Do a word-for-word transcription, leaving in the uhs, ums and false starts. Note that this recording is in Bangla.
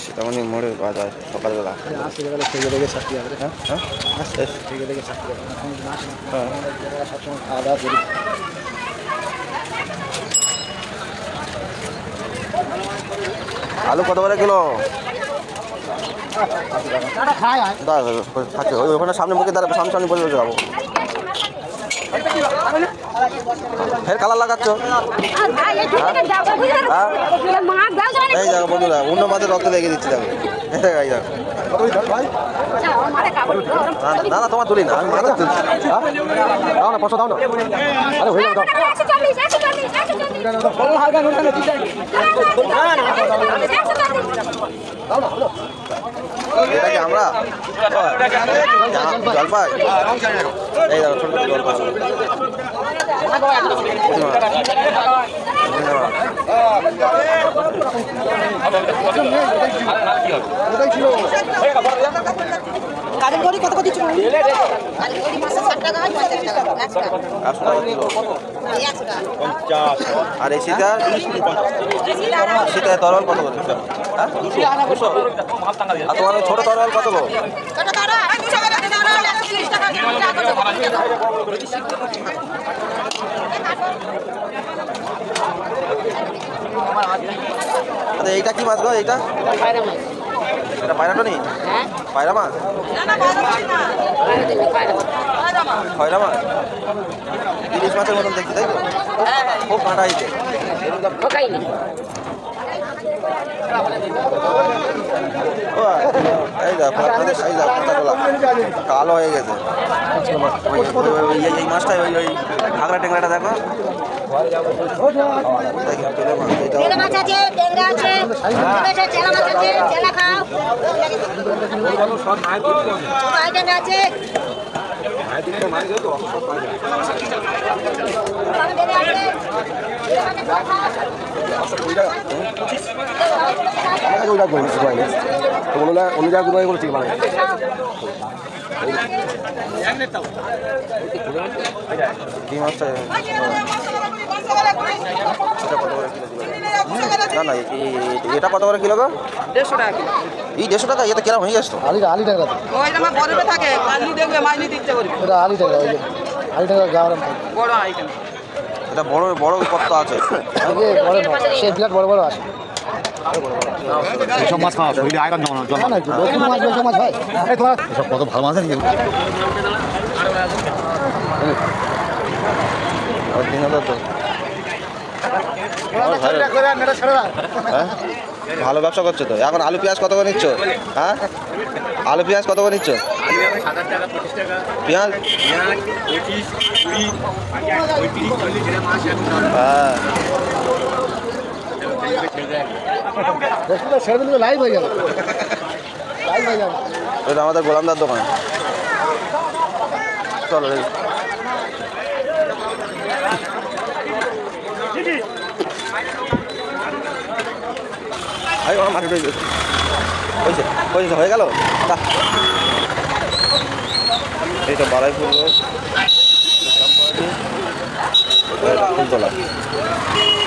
সীতামণি মোড়ের বাজার সকালবেলা। হ্যাঁ হ্যাঁ খাওয়া দাওয়া করি। আলু কত করে কিলো? থাকে ওই ওখানে সামনে মুখে দাঁড়াবে, সামনে সামনে বসে বসে যাবো। ফের কালার লাগাচ্ছ? এই দেখো বন্ধুরা, অন্য মাছের রক্ত লেগে দিচ্ছি দেখো। এই দেখো না না তোমার তুলি না, আমি মাছ তুলছি। দাও না পয়সা দাও না। আরে হয়ে যাবে এটা কি আমরা জলপাই? এই দেখো ছোট ছোট জলপাই। কত কত ছিল? আর এই সীতা সীতা তরল কত করে? আর তোমার ছোট তরল কত গো? আচ্ছা এইটা কি মাছ গো? এইটা এটা পায়রাটা নেই? পায়রা মাছ? খয়রা মাছ? ইলিশ মাছের মতন দেখছি তাই তো? খুব কাঁটা হয়েছে। এই দেখো আপনাদের এই দেখো কাঁটাগুলা কালো হয়ে গেছে। এই মাছটাই ওই ওই ঘাগরা টেংরাটা দেখো। কি মাছটা না না এটা কত করে কিলো গো? দেড়শো টাকা কিলো। এই দেড়শো টাকা? এটা কেরাম হয়ে গেছে। আলি আলি টাকা ওই আমার বরফে থাকে, পানি দেখবে মাইনি দিতে পারি। এটা আলি টাকা, ওই যে আলি টাকা গাওয়ার বড় আইটেম। এটা বড় বড় কত আছে? বড় সে বিরাট বড় বড় আছে। এসব মাছ খাওয়া শরীরে আয়রন জমা জমা না বেশি মাছ বেশি মাছ হয়। এই তোমার এসব কত ভালো মাছ আছে। ভালো ব্যবসা করছো তো। এখন আলু পেঁয়াজ কত করে নিচ্ছ? হ্যাঁ আলু পেঁয়াজ কত করে নিচ্ছ? পেঁয়াজ হ্যাঁ ছেড়ে দিলে লাইভ হয়ে যাবে, লাইভ হয়ে যাবে। এটা আমাদের গোলামদার দোকান। চলো আরে মাঠে হয়েছে হয়েছে হয়ে গেল। এইটা বারাইপুর রোড ফুলতলা।